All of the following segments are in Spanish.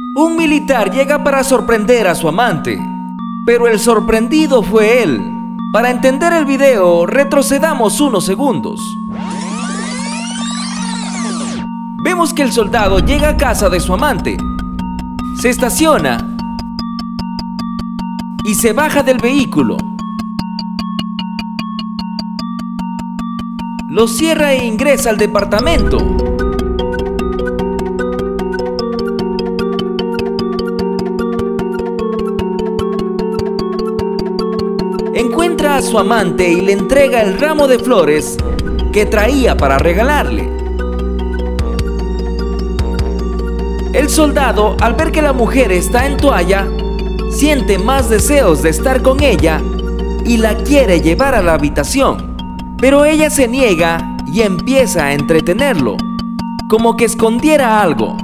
Un militar llega para sorprender a su amante, pero el sorprendido fue él. Para entender el video, retrocedamos unos segundos. Vemos que el soldado llega a casa de su amante, se estaciona y se baja del vehículo. Lo cierra e ingresa al departamento. Encuentra a su amante y le entrega el ramo de flores que traía para regalarle. El soldado, al ver que la mujer está en toalla, siente más deseos de estar con ella y la quiere llevar a la habitación. Pero ella se niega y empieza a entretenerlo, como que escondiera algo.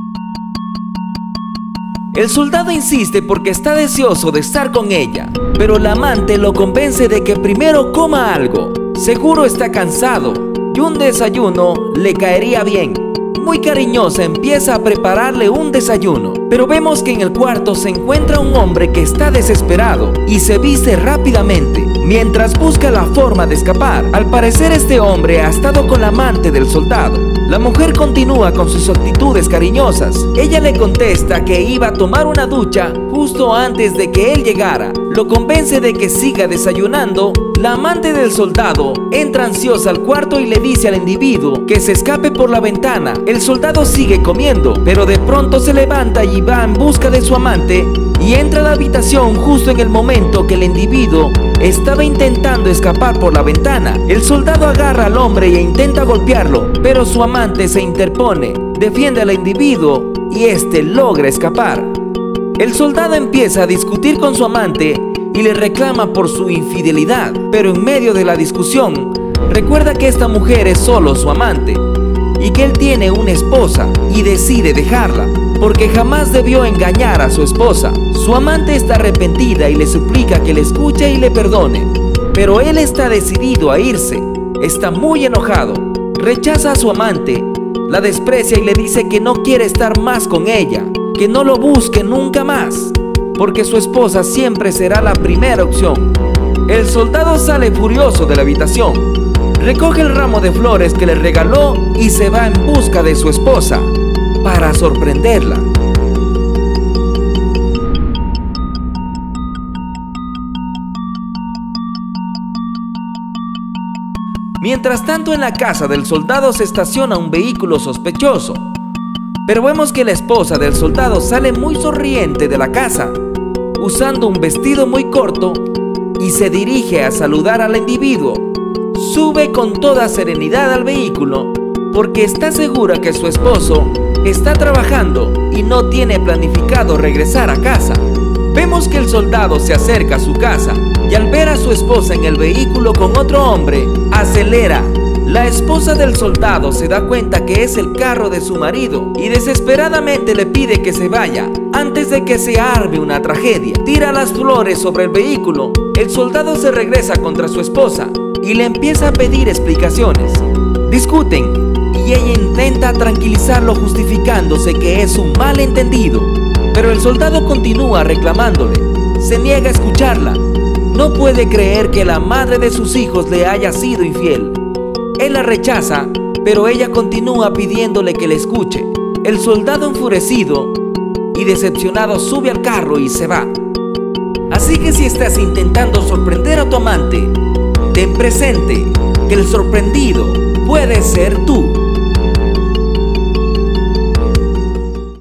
El soldado insiste porque está deseoso de estar con ella, pero la amante lo convence de que primero coma algo. Seguro está cansado y un desayuno le caería bien. Muy cariñosa empieza a prepararle un desayuno, pero vemos que en el cuarto se encuentra un hombre que está desesperado y se viste rápidamente mientras busca la forma de escapar. Al parecer este hombre ha estado con la amante del soldado. La mujer continúa con sus actitudes cariñosas. Ella le contesta que iba a tomar una ducha justo antes de que él llegara. Lo convence de que siga desayunando. La amante del soldado entra ansiosa al cuarto y le dice al individuo que se escape por la ventana. El soldado sigue comiendo, pero de pronto se levanta y va en busca de su amante y entra a la habitación justo en el momento que el individuo estaba intentando escapar por la ventana. El soldado agarra al hombre e intenta golpearlo, pero su amante se interpone, defiende al individuo y este logra escapar. El soldado empieza a discutir con su amante y le reclama por su infidelidad, pero en medio de la discusión recuerda que esta mujer es solo su amante y que él tiene una esposa y decide dejarla porque jamás debió engañar a su esposa. Su amante está arrepentida y le suplica que le escuche y le perdone, pero él está decidido a irse. Está muy enojado, rechaza a su amante, la desprecia y le dice que no quiere estar más con ella, que no lo busque nunca más, porque su esposa siempre será la primera opción. El soldado sale furioso de la habitación, recoge el ramo de flores que le regaló y se va en busca de su esposa para sorprenderla. Mientras tanto, en la casa del soldado se estaciona un vehículo sospechoso, pero vemos que la esposa del soldado sale muy sonriente de la casa, usando un vestido muy corto y se dirige a saludar al individuo. Sube con toda serenidad al vehículo porque está segura que su esposo está trabajando y no tiene planificado regresar a casa. Vemos que el soldado se acerca a su casa y al ver a su esposa en el vehículo con otro hombre, acelera. La esposa del soldado se da cuenta que es el carro de su marido y desesperadamente le pide que se vaya antes de que se arme una tragedia. Tira las flores sobre el vehículo. El soldado se regresa contra su esposa y le empieza a pedir explicaciones. Discuten y ella intenta tranquilizarlo justificándose que es un malentendido, pero el soldado continúa reclamándole. Se niega a escucharla. No puede creer que la madre de sus hijos le haya sido infiel. Él la rechaza, pero ella continúa pidiéndole que le escuche. El soldado, enfurecido y decepcionado, sube al carro y se va. Así que si estás intentando sorprender a tu amante, ten presente que el sorprendido puede ser tú.